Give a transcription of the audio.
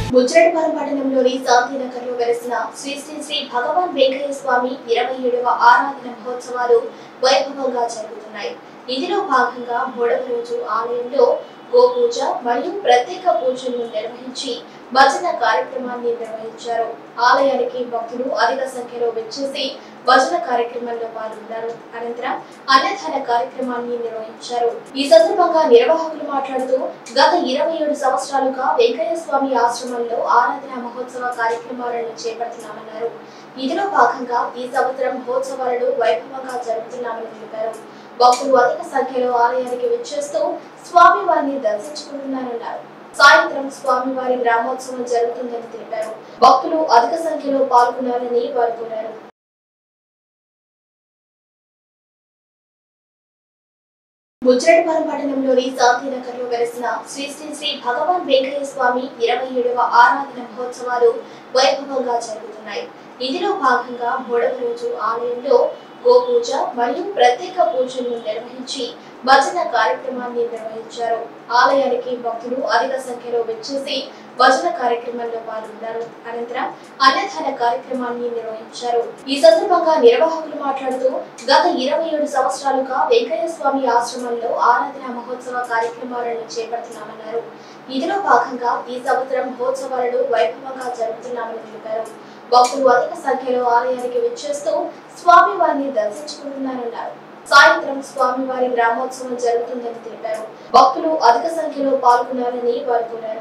బుజ్జిరెడ్డిపాలెం పట్టణంలోని శాంతినగర్లో వెలిసిన శ్రీ శ్రీ శ్రీ భగవాన్ వెంకయ్య స్వామి 27వ ఆరాధన మహోత్సవాలు వైభవంగా జరుగుతున్నాయి. ఇందులో భాగంగా 3వ రోజు ఆలయంలో గోపూజ మరియు ప్రత్యేక పూజలు నిర్వహించి భజన కార్యక్రమాన్ని నిర్వహించారు. ఆలయానికి భక్తులు అధిక సంఖ్యలో వచ్చేసి భజన కార్యక్రమంలో పాల్గొన్నారు. అనంతరం అన్నదాన కార్యక్రమాన్ని నిర్వహించారు. ఈ సందర్భంగా నిర్వాహకులు మాట్లాడుతూ గత 27 సంవత్సరాలుగా వెంకయ్య స్వామి ఆశ్రమంలో ఆరాధన మహోత్సవ కార్యక్రమాలను చేపడుతున్నామన్నారు. ఇందులో భాగంగా ఈ సంవత్సరం మహోత్సవాలను వైభవంగా జరుపుతున్నామని తెలిపారు. భక్తులు అధిక సంఖ్యలో ఆలయానికి వచ్చేస్తూ స్వామివారిని దర్శించుకుంటున్నారన్నారు. సాయంత్రం స్వామివారి గ్రామోత్సవం జరుగుతుందని తెలిపారు. భక్తులు అధిక సంఖ్యలో పాల్గొనాలని వారు కోరారు. బుజ్జిరెడ్డిపాలెం పట్టణంలోని శాంతినగర్లో వెలిసిన శ్రీ శ్రీ శ్రీ భగవాన్ వెంకయ్య స్వామి 27వ ఆరాధన మహోత్సవాలు వైభవంగా జరుగుతున్నాయి. ఇందులో భాగంగా 3వ రోజు ఆలయంలో గోపూజ మరియు ప్రత్యేక పూజలు నిర్వహించి భజన కార్యక్రమాన్ని నిర్వహించారు. ఆలయానికి భక్తులు అధిక సంఖ్యలో వచ్చేసి భజన కార్యక్రమంలో పాల్గొన్నారు. అనంతరం అన్నదాన కార్యక్రమాన్ని నిర్వహించారు. ఈ సందర్భంగా నిర్వాహకులు మాట్లాడుతూ గత 27 సంవత్సరాలుగా వెంకయ్య స్వామి ఆశ్రమంలో ఆరాధన మహోత్సవ కార్యక్రమాలను చేపడుతున్నామన్నారు. ఇందులో భాగంగా ఈ సంవత్సరం మహోత్సవాలను వైభవంగా జరుపుతున్నామని తెలిపారు. భక్తులు అధిక సంఖ్యలో ఆలయానికి వచ్చేస్తూ స్వామివారిని దర్శించుకుంటున్నారన్నారు. సాయంత్రం స్వామివారి గ్రామోత్సవం జరుగుతుందని తెలిపారు. భక్తులు అధిక సంఖ్యలో పాల్గొనాలని వారు కోరారు.